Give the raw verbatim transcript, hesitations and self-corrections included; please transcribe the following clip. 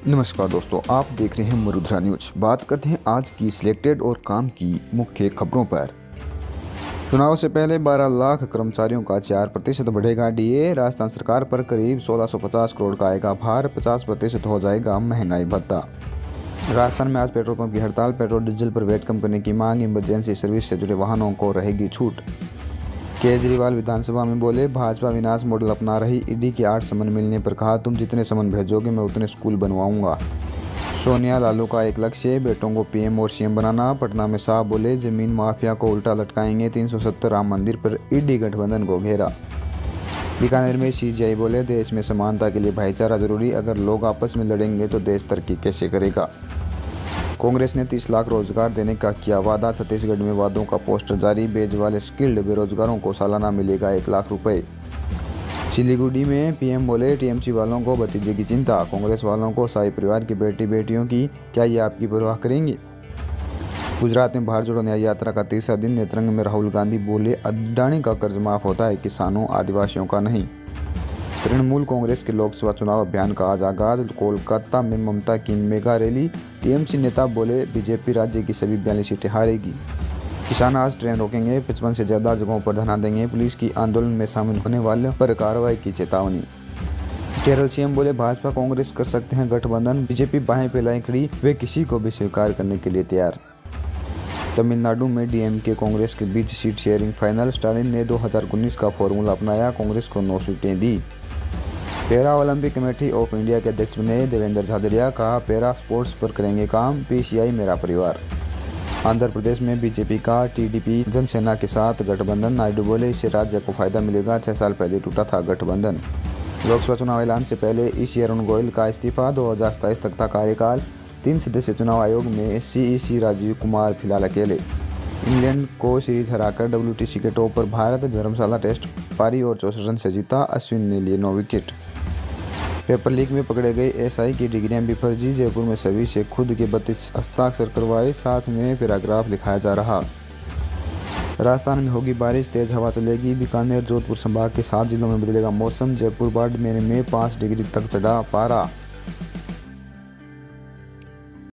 नमस्कार दोस्तों, आप देख रहे हैं मरुधरा न्यूज। बात करते हैं आज की सिलेक्टेड और काम की मुख्य खबरों पर। चुनाव से पहले बारह लाख कर्मचारियों का चार प्रतिशत बढ़ेगा डीए। राजस्थान सरकार पर करीब सोलह सौ पचास करोड़ का आएगा भार। पचास प्रतिशत हो जाएगा महंगाई भत्ता। राजस्थान में आज पेट्रोल पंप की हड़ताल। पेट्रोल डीजल पर वैट कम करने की मांग। इमरजेंसी सर्विस से जुड़े वाहनों को रहेगी छूट। केजरीवाल विधानसभा में बोले, भाजपा विनाश मॉडल अपना रही। ईडी के आठ समन मिलने पर कहा, तुम जितने समन भेजोगे मैं उतने स्कूल बनवाऊंगा। सोनिया लालू का एक लक्ष्य, बेटों को पीएम और सीएम बनाना। पटना में शाह बोले, जमीन माफिया को उल्टा लटकाएंगे। तीन सौ सत्तर राम मंदिर पर ईडी गठबंधन को घेरा। बीकानेर में सीजीआई बोले, देश में समानता के लिए भाईचारा जरूरी। अगर लोग आपस में लड़ेंगे तो देश तरक्की कैसे करेगा। कांग्रेस ने तीस लाख रोजगार देने का किया वादा। छत्तीसगढ़ में वादों का पोस्टर जारी। बेज वाले स्किल्ड बेरोजगारों को सालाना मिलेगा एक लाख रुपए। सिलीगुड़ी में पीएम बोले, टीएमसी वालों को भतीजे की चिंता। कांग्रेस वालों को शाही परिवार की बेटी बेटियों की, क्या ये आपकी परवाह करेंगे। गुजरात में भारत जोड़ो न्याय यात्रा का तीसरा दिन। नेत्रंग में राहुल गांधी बोले, अडानी का कर्ज माफ होता है, किसानों आदिवासियों का नहीं। तृणमूल कांग्रेस के लोकसभा चुनाव अभियान का आज आगाज। कोलकाता में ममता की मेगा रैली। टीएमसी नेता बोले, बीजेपी राज्य की सभी बयालीस सीटें हारेगी। किसान आज ट्रेन रोकेंगे। पचपन से ज्यादा जगहों पर धरना देंगे। पुलिस की आंदोलन में शामिल होने वालों पर कार्रवाई की चेतावनी। केरल सीएम बोले, भाजपा कांग्रेस कर सकते हैं गठबंधन। बीजेपी बाहें फैलाए खड़ी, वे किसी को भी स्वीकार करने के लिए तैयार। तमिलनाडु में डीएमके कांग्रेस के बीच सीट शेयरिंग फाइनल। स्टालिन ने दो हज़ार उन्नीस का फॉर्मूला अपनाया। कांग्रेस को नौ सीटें दी। Para Olympic committee of India के अध्यक्ष बने देवेंद्र झाझड़िया। कहा, पैरा स्पोर्ट्स पर करेंगे काम। पीसीआई मेरा परिवार। आंध्र प्रदेश में बीजेपी का टीडीपी जनसेना के साथ गठबंधन। नायडू बोले, इससे राज्य को फायदा मिलेगा। छह साल पहले टूटा था गठबंधन। लोकसभा चुनाव ऐलान से पहले ईसी अरुण गोयल का इस्तीफा। दो हजार सताईस तक था कार्यकाल। तीन सदस्यीय चुनाव आयोग में सीईसी राजीव कुमार फिलहाल अकेले। इंग्लैंड को सीरीज हराकर डब्ल्यूटीसी के टॉप पर भारत। धर्मशाला टेस्ट पारी और चौसठ रन से जीता। अश्विन ने लिए नौ विकेट। पेपर लीक में पकड़े गए एसआई की डिग्रियां भी फर्जी। जयपुर में सभी से खुद के बत्तीस हस्ताक्षर करवाए, साथ में पैराग्राफ लिखाया जा रहा। राजस्थान में होगी बारिश, तेज हवा चलेगी। बीकानेर जोधपुर संभाग के सात जिलों में बदलेगा मौसम। जयपुर बाड़मेर में पाँच डिग्री तक चढ़ा पारा।